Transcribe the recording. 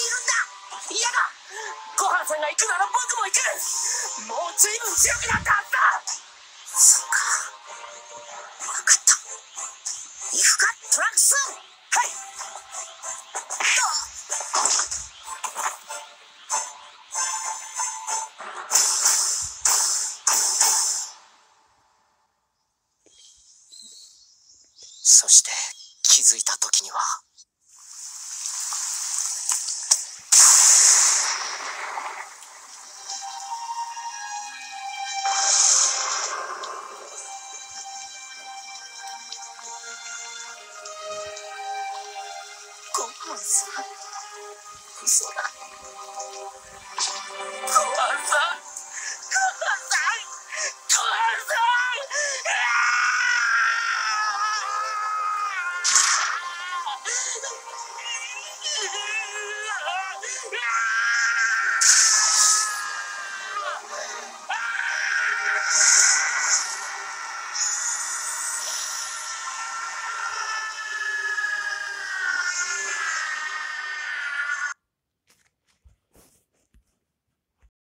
いるんだ。嫌だ。ごはんさんが行くなら僕も行く。もう随分強くなったはずだ。そっか、分かった。行くかトランクス。はい。そして気づいた時にはごはんさん、嘘だ。ごはんさん、ごはんさん、ごはんさん。